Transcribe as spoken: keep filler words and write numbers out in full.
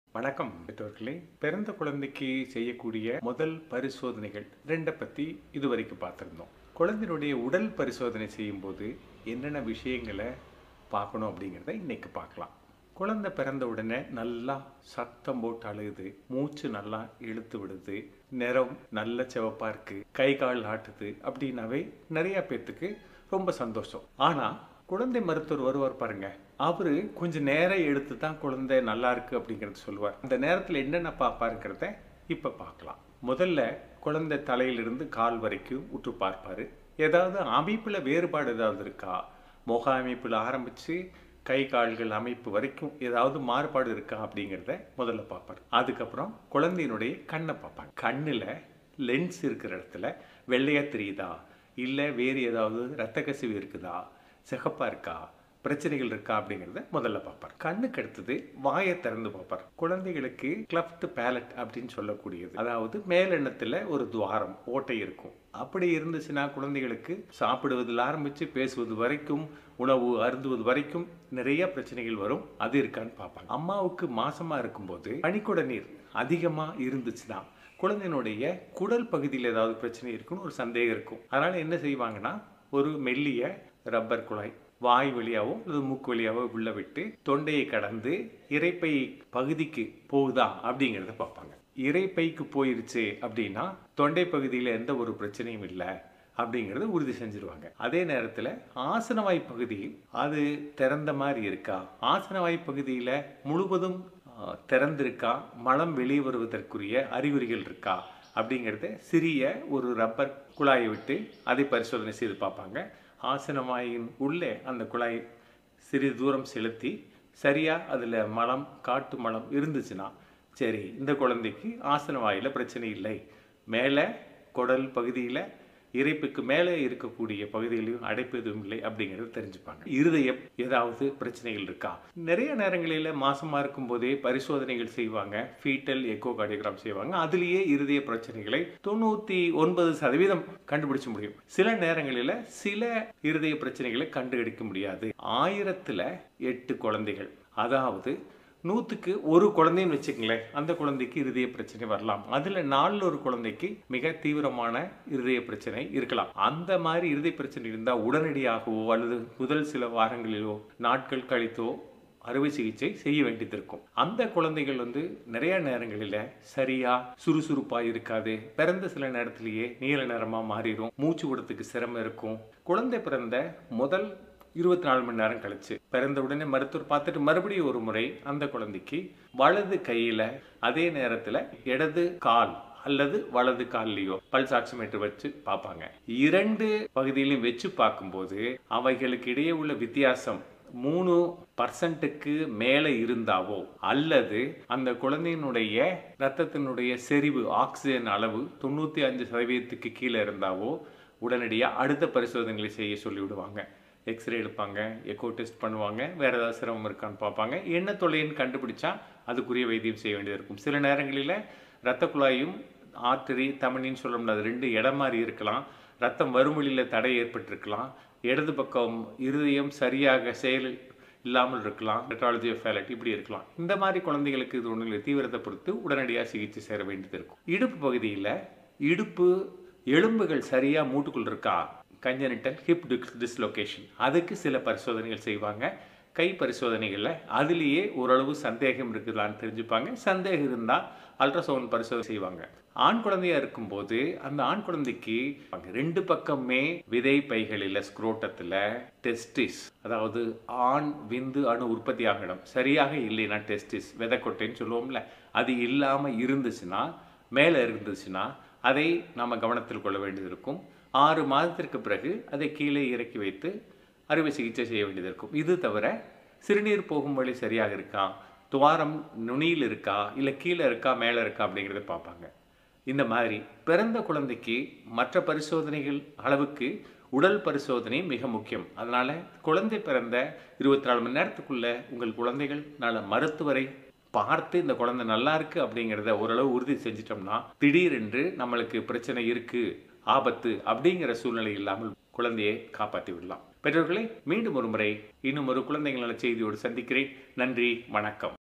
வணக்கம் பெற்றோர்களே. பிறந்த குழந்தைக்கு செய்யக்கூடிய முதல் பரிசோதனைகள் ரெண்டை பற்றி இதுவரைக்கும் பார்த்துருந்தோம். குழந்தையினுடைய உடல் பரிசோதனை செய்யும்போது என்னென்ன விஷயங்களை பார்க்கணும் அப்படிங்கிறத இன்னைக்கு பார்க்கலாம். குழந்தை பிறந்த உடனே நல்லா சத்தம் போட்டு அழுகுது, மூச்சு நல்லா இழுத்து விடுது, நிறம் நல்ல சிவப்பாக இருக்குது, கை கால் ஆட்டுது அப்படின்னாவே நிறைய பேர்த்துக்கு ரொம்ப சந்தோஷம். ஆனால் குழந்தை மருத்துவர் வருவார் பாருங்க, அவரு கொஞ்சம் நேரம் எடுத்து தான் குழந்தை நல்லா இருக்கு அப்படிங்கறத சொல்லுவார். அந்த நேரத்தில் என்னென்ன பார்ப்பாருங்கிறத இப்ப பார்க்கலாம். முதல்ல குழந்தை தலையிலிருந்து கால் வரைக்கும் உற்று பார்ப்பாரு. ஏதாவது அமைப்புல வேறுபாடு ஏதாவது இருக்கா, முக அமைப்புல ஆரம்பிச்சு கை கால்கள் அமைப்பு வரைக்கும் ஏதாவது மாறுபாடு இருக்கா அப்படிங்கிறத முதல்ல பார்ப்பார். அதுக்கப்புறம் குழந்தையினுடைய கண்ணை பார்ப்பாங்க. கண்ணுல லென்ஸ் இருக்கிற இடத்துல வெள்ளையா தெரியுதா, இல்லை வேறு ஏதாவது ரத்த கசிவு இருக்குதா, சிகப்பா இருக்கா, பிரச்சனைகள் இருக்கா அப்படிங்கிறத முதல்ல பார்ப்பார். கண்ணுக்கு அடுத்தது வாயை திறந்து பார்ப்பார். குழந்தைகளுக்கு கிளஃப்ட் பேலட் அப்படின்னு சொல்லக்கூடியது, அதாவது மேலெண்ணத்துல ஒரு துவாரம் ஓட்டை இருக்கும். அப்படி இருந்துச்சுன்னா குழந்தைகளுக்கு சாப்பிடுவதில் ஆரம்பிச்சு பேசுவது வரைக்கும், உணவு அருந்துவது வரைக்கும் நிறைய பிரச்சனைகள் வரும். அது இருக்கான்னு பார்ப்பாங்க. அம்மாவுக்கு மாசமா இருக்கும்போது பனிக்குட நீர் அதிகமா இருந்துச்சுன்னா குழந்தையினுடைய குடல் பகுதியில் ஏதாவது பிரச்சனை இருக்குன்னு ஒரு சந்தேகம் இருக்கும். அதனால என்ன செய்வாங்கன்னா, ஒரு மெல்லிய ரப்பர் குழாய் வாய் வழியாவோ அல்லது மூக்கு வழியாவோ உள்ள விட்டு தொண்டையை கடந்து இரைப்பை பகுதிக்கு போகுதா அப்படிங்கிறத பார்ப்பாங்க. இரைப்பைக்கு போயிருச்சு அப்படின்னா தொண்டை பகுதியில் எந்த ஒரு பிரச்சனையும் இல்லை அப்படிங்கிறத உறுதி செஞ்சிருவாங்க. அதே நேரத்தில் ஆசனவாய் பகுதி அது திறந்த மாதிரி இருக்கா, ஆசனவாய் பகுதியில் முழுவதும் திறந்திருக்கா, மலம் வெளியே வருவதற்குரிய அறிகுறிகள் இருக்கா அப்படிங்கிறத சிறிய ஒரு ரப்பர் குழாயை விட்டு அதை பரிசோதனை செய்து பார்ப்பாங்க. ஆசனவாயின் உள்ளே அந்த குழாய் சிறிது தூரம் செலுத்தி சரியா அதில் மலம் காட்டு மலம் இருந்துச்சுன்னா சரி, இந்த குழந்தைக்கு ஆசனவாயில் பிரச்சனை இல்லை, மேலே குடல் பகுதியில் இறைப்புக்கு மேலே இருக்கக்கூடிய பகுதியிலையும் அடைப்பு எதுவும் இல்லை அப்படிங்கிறத தெரிஞ்சுப்பாங்க. இருதயம் ஏதாவது பிரச்சனைகள் இருக்கா, நிறைய நேரங்களில் மாசமா இருக்கும் போதே பரிசோதனைகள் செய்வாங்க, ஃபீட்டல் எக்கோ கார்டியோகிராம் செய்வாங்க. அதுலேயே இருதய பிரச்சனைகளை தொண்ணூத்தி ஒன்பது சதவீதம் கண்டுபிடிச்ச முடியும். சில நேரங்களில் சில இருதய பிரச்சனைகளை கண்டுபிடிக்க முடியாது. ஆயிரத்துல எட்டு குழந்தைகள், அதாவது நூற்றுக்கு ஒரு குழந்தைன்னு வச்சுக்கங்களேன், அந்த குழந்தைக்கு இருதய பிரச்சனை வரலாம். அதுல நாலுல ஒரு குழந்தைக்கு மிக தீவிரமான இருதய பிரச்சனை இருக்கலாம். அந்த மாதிரி இருதய பிரச்சனை இருந்தால் உடனடியாகவோ அல்லது முதல் சில வாரங்களிலோ நாட்கள் கழித்தோ அறுவை சிகிச்சை செய்ய வேண்டியது இருக்கும். அந்த குழந்தைகள் வந்து நிறைய நேரங்களில் சரியா சுறுசுறுப்பா இருக்காது, பிறந்த சில நேரத்திலேயே நீல நிறமா மாறிடும், மூச்சு விடுறதுக்கு சிரமம் இருக்கும். குழந்தை பிறந்த முதல் இருபத்தி நாலு மணி நேரம் கழிச்சு பிறந்த உடனே மருத்துவர் பார்த்துட்டு மறுபடியும் ஒரு முறை அந்த குழந்தைக்கு வலது கையில அதே நேரத்துல இடது கால் அல்லது வலது கால்லையோ பல்ஸ் ஆக்சிமீட்டர் வச்சு பார்ப்பாங்க. இரண்டு பகுதியிலையும் வச்சு பார்க்கும்போது அவைகளுக்கு இடையே உள்ள வித்தியாசம் மூணு பர்சன்ட்டுக்கு மேலே இருந்தாவோ அல்லது அந்த குழந்தையினுடைய ரத்தத்தினுடைய செறிவு ஆக்சிஜன் அளவு தொண்ணூத்தி அஞ்சு சதவீதத்துக்கு கீழே இருந்தாவோ உடனடியாக அடுத்த பரிசோதனைகளை செய்ய சொல்லிவிடுவாங்க. எக்ஸ்ரே எடுப்பாங்க, எக்கோ டெஸ்ட் பண்ணுவாங்க, வேற ஏதாவது சிரமம் இருக்கான்னு பார்ப்பாங்க. என்ன தொல்லைன்னு கண்டுபிடிச்சா அதுக்குரிய வைத்தியம் செய்ய வேண்டியது இருக்கும். சில நேரங்களில் இரத்த குழாயும் ஆர்டரி தமனின்னு சொல்ல முடியாது, ரெண்டு இடம் மாதிரி இருக்கலாம், ரத்தம் வறுமொழியில் தடை ஏற்பட்டிருக்கலாம், இடது பக்கம் இருதயம் சரியாக செயல் இல்லாமல் இருக்கலாம், மெட்ராலஜி ஆஃப் ஃபேலட் இப்படி இருக்கலாம். இந்த மாதிரி குழந்தைகளுக்கு இது ஒன்றும் தீவிரத்தை பொறுத்து உடனடியாக சிகிச்சை சேர வேண்டியது இருக்கும். இடுப்பு பகுதியில் இடுப்பு எலும்புகள் சரியா மூட்டுக்குள் இருக்கா, கஞ்சனிட்டல் ஹிப் டிஸ்லொகேஷன், அதுக்கு சில பரிசோதனைகள் செய்வாங்க. கை பரிசோதனைகளில் அதுலேயே ஓரளவு சந்தேகம் இருக்குதான்னு தெரிஞ்சுப்பாங்க. சந்தேகம் இருந்தால் அல்ட்ராசவுண்ட் பரிசோதனை செய்வாங்க. ஆண் குழந்தையா இருக்கும்போது அந்த ஆண் குழந்தைக்கு ரெண்டு பக்கமே விதை பைகளில் ஸ்க்ரோட்டத்தில் டெஸ்டிஸ், அதாவது ஆண் விந்து அணு உற்பத்தி ஆகிடும் சரியாக இல்லைன்னா டெஸ்டிஸ் விதைக்கொட்டைன்னு சொல்லுவோம்ல, அது இல்லாமல் இருந்துச்சுன்னா மேலே இருந்துச்சுன்னா அதை நாம் கவனத்தில் கொள்ள வேண்டியது இருக்கும். ஆறு மாதத்திற்கு பிறகு அதை கீழே இறக்கி வைத்து அறுவை சிகிச்சை செய்ய வேண்டியது இருக்கும். இது தவிர சிறுநீர் போகும் வழி சரியாக இருக்கா, துவாரம் நுனியில் இருக்கா, இல்லை கீழே இருக்கா மேலே இருக்கா அப்படிங்கிறத பார்ப்பாங்க. இந்த மாதிரி பிறந்த குழந்தைக்கு மற்ற பரிசோதனைகள் அளவுக்கு உடல் பரிசோதனை மிக முக்கியம். அதனால குழந்தை பிறந்த இருபத்தி நாலு மணி நேரத்துக்குள்ள உங்கள் குழந்தைகள் நல்ல மருத்துவரை பார்த்து இந்த குழந்தை நல்லா இருக்கு அப்படிங்கிறத ஓரளவு உறுதி செஞ்சிட்டோம்னா திடீரென்று நம்மளுக்கு பிரச்சனை இருக்கு, ஆபத்து அப்படிங்கிற சூழ்நிலை இல்லாமல் குழந்தையை காப்பாற்றி விடலாம். பெற்றோர்களை மீண்டும் ஒரு முறை இன்னும் ஒரு குழந்தைகள் நல செய்தியோடு சந்திக்கிறேன். நன்றி, வணக்கம்.